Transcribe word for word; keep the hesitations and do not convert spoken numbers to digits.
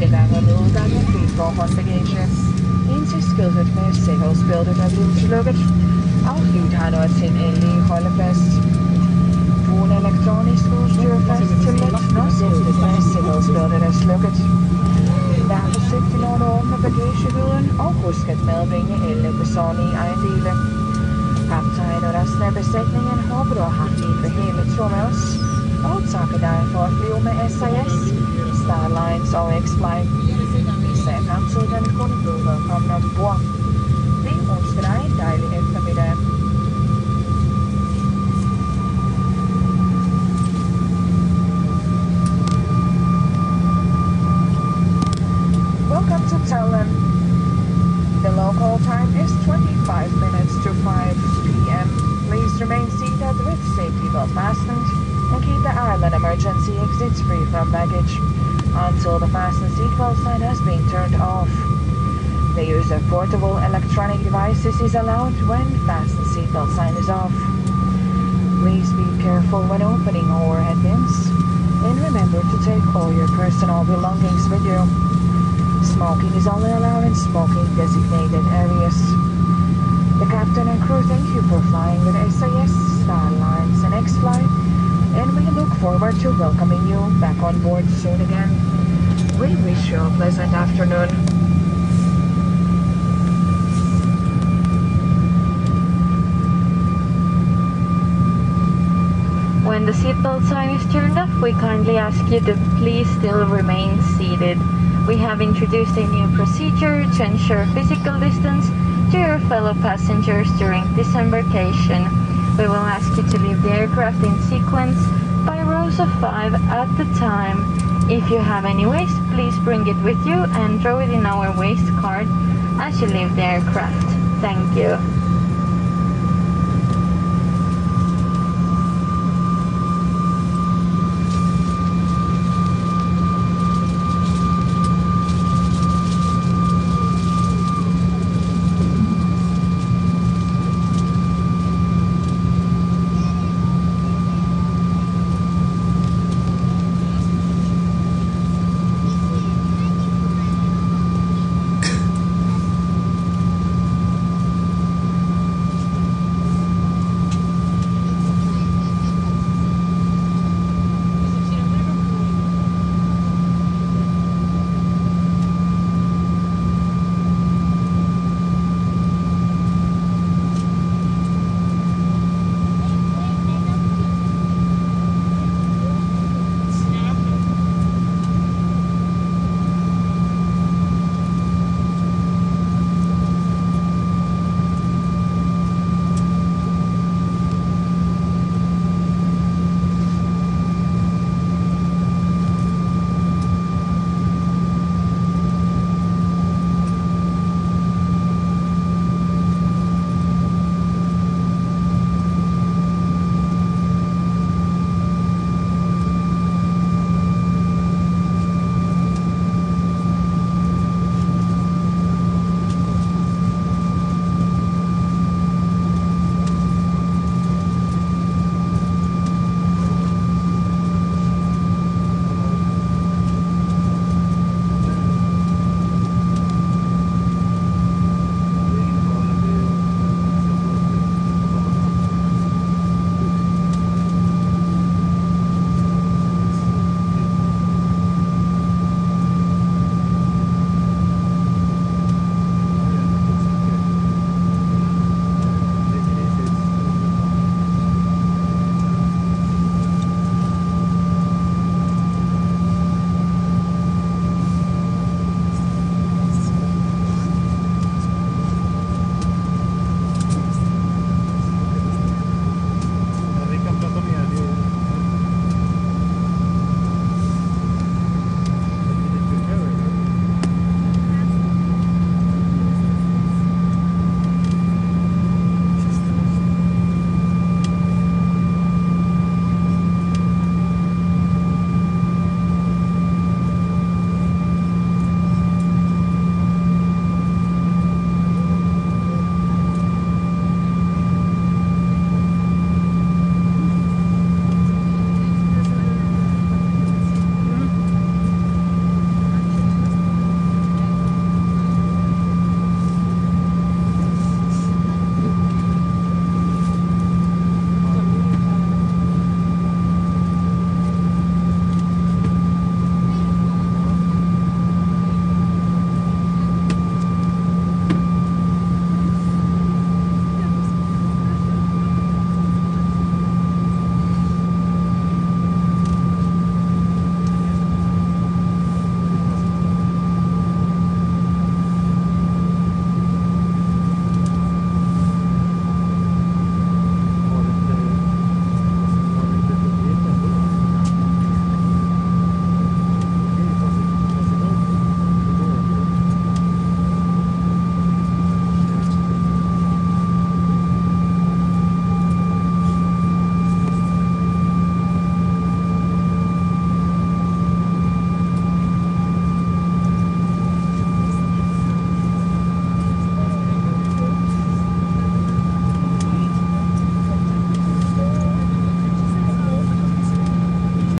dagen doorgaan vliegvogels bagages. Inzichtskildert med sikkerhedsbildet er blevet slukket, og flyet har nået sin endelige holdeplads. Brug elektronisk udstyr fast til let, når skiltet med sikkerhedsbildet er slukket. Vær forsigtig når du åbner bagageruden, og husk at medbringe alle personlige ejendele. Kaptajn og resten af besætningen håber du har haft en behagelig tur med os, og takker dig for at flyve med S A S, Starlines og X-Fly. Vi ser frem til, at du kunne blive velkommen ombord. Vi ønsker dig en dejlig eftermiddag. Welcome to Tallinn. The local time is twenty-five minutes to five p m Please remain seated with safety belt fastened and keep the island emergency exits free from baggage until the fasten seatbelt sign has been turned off. The use of portable electronic devices is allowed when fasten seatbelt sign is off. Please be careful when opening overhead bins and remember to take all your personal belongings with you. Smoking is only allowed in smoking designated areas. The captain and crew thank you for flying with S A S, Starlines and X-Fly, and we look forward to welcoming you back on board soon again. We wish you a pleasant afternoon. When the seatbelt sign is turned off, we kindly ask you to please still remain seated. We have introduced a new procedure to ensure physical distance to your fellow passengers during this embarkation. We will ask you to leave the aircraft in sequence by rows of five at the time. If you have any waste, please bring it with you and throw it in our waste cart as you leave the aircraft. Thank you.